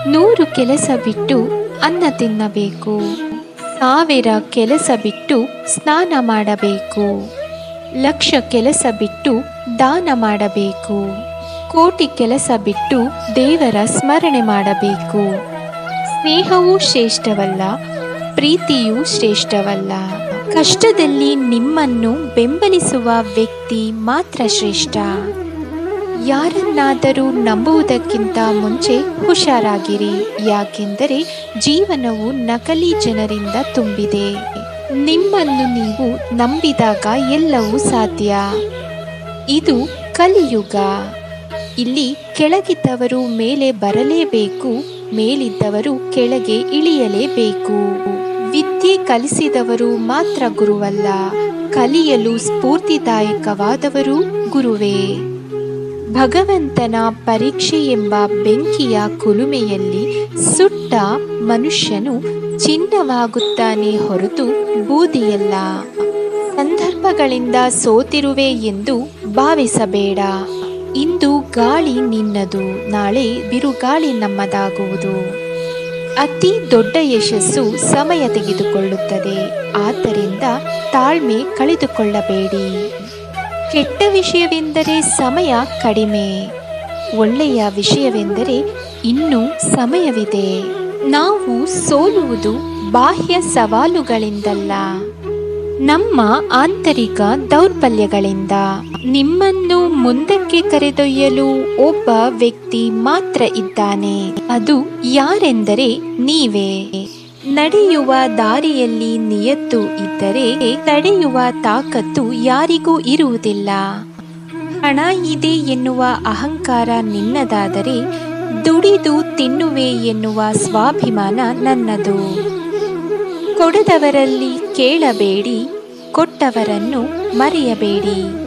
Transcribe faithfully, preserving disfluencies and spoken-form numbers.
ನೂರು ಕೆಲಸ ಬಿಟ್ಟು ಅನ್ನ ತಿನ್ನಬೇಕು, ಸಾವಿರ ಕೆಲಸ ಬಿಟ್ಟು ಸ್ನಾನ ಮಾಡಬೇಕು, ಲಕ್ಷ ಕೆಲಸ ಬಿಟ್ಟು ದಾನ ಮಾಡಬೇಕು, ಕೋಟಿ ಕೆಲಸ ಬಿಟ್ಟು ದೇವರ ಸ್ಮರಣೆ ಮಾಡಬೇಕು. ಸ್ನೇಹವೂ ಶ್ರೇಷ್ಠವಲ್ಲ, ಪ್ರೀತಿಯೂ ಶ್ರೇಷ್ಠವಲ್ಲ. ಕಷ್ಟದಲ್ಲಿ ನಿಮ್ಮನ್ನು ಬೆಂಬಲಿಸುವ ವ್ಯಕ್ತಿ ಮಾತ್ರ ಶ್ರೇಷ್ಠ. ಯಾರನ್ನಾದರೂ ನಂಬುವುದಕ್ಕಿಂತ ಮುಂಚೆ ಹುಷಾರಾಗಿರಿ, ಯಾಕೆಂದರೆ ಜೀವನವು ನಕಲಿ ಜನರಿಂದ ತುಂಬಿದೆ. ನಿಮ್ಮನ್ನು ನೀವು ನಂಬಿದಾಗ ಎಲ್ಲವೂ ಸಾಧ್ಯ. ಇದು ಕಲಿಯುಗ. ಇಲ್ಲಿ ಕೆಳಗಿದ್ದವರು ಮೇಲೆ ಬರಲೇಬೇಕು, ಮೇಲಿದ್ದವರು ಕೆಳಗೆ ಇಳಿಯಲೇಬೇಕು. ವಿದ್ಯೆ ಕಲಿಸಿದವರು ಮಾತ್ರ ಗುರುವಲ್ಲ, ಕಲಿಯಲು ಸ್ಫೂರ್ತಿದಾಯಕವಾದವರು ಗುರುವೇ. ಭಗವಂತನ ಪರೀಕ್ಷೆ ಎಂಬ ಬೆಂಕಿಯ ಕುಲುಮೆಯಲ್ಲಿ ಸುಟ್ಟ ಮನುಷ್ಯನು ಚಿನ್ನವಾಗುತ್ತಾನೆ ಹೊರತು ಬೂದಿಯಲ್ಲ. ಸಂದರ್ಭಗಳಿಂದ ಸೋತಿರುವೆ ಎಂದು ಭಾವಿಸಬೇಡ. ಇಂದು ಗಾಳಿ ನಿನ್ನದು, ನಾಳೆ ಬಿರುಗಾಳಿ ನಮ್ಮದಾಗುವುದು. ಅತಿ ದೊಡ್ಡ ಯಶಸ್ಸು ಸಮಯ ತೆಗೆದುಕೊಳ್ಳುತ್ತದೆ, ಆದ್ದರಿಂದ ತಾಳ್ಮೆ ಕಳೆದುಕೊಳ್ಳಬೇಡಿ. ಕೆಟ್ಟ ವಿಷಯವೆಂದರೆ ಸಮಯ ಕಡಿಮೆ, ಒಳ್ಳೆಯ ವಿಷಯವೆಂದರೆ ಇನ್ನೂ ಸಮಯವಿದೆ. ನಾವು ಸೋಲುವುದು ಬಾಹ್ಯ ಸವಾಲುಗಳಿಂದಲ್ಲ, ನಮ್ಮ ಆಂತರಿಕ ದೌರ್ಬಲ್ಯಗಳಿಂದ. ನಿಮ್ಮನ್ನು ಮುಂದಕ್ಕೆ ಕರೆದೊಯ್ಯಲು ಒಬ್ಬ ವ್ಯಕ್ತಿ ಮಾತ್ರ ಇದ್ದಾನೆ, ಅದು ಯಾರೆಂದರೆ ನೀವೇ. ನಡೆಯುವ ದಾರಿಯಲ್ಲಿ ನಿಯತ್ತು ಇದ್ದರೆ ತಡೆಯುವ ತಾಕತ್ತು ಯಾರಿಗೂ ಇರುವುದಿಲ್ಲ. ಹಣ ಇದೆ ಎನ್ನುವ ಅಹಂಕಾರ ನಿನ್ನದಾದರೆ ದುಡಿದು ತಿನ್ನುವೆ ಎನ್ನುವ ಸ್ವಾಭಿಮಾನ ನನ್ನದು. ಕೊಡದವರಲ್ಲಿ ಕೇಳಬೇಡಿ, ಕೊಟ್ಟವರನ್ನು ಮರೆಯಬೇಡಿ.